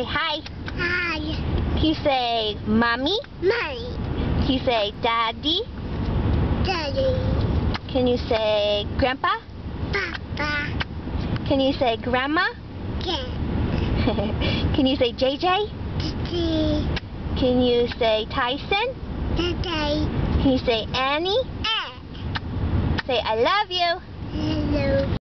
say hi? Hi. Can you say mommy? Mommy. Can you say daddy? Daddy. Can you say grandpa? Papa. Can you say grandma? Ken. Can you say JJ? Titi. Can you say Tyson? Daddy. Can you say Annie? Eh. Say I love you. Hello.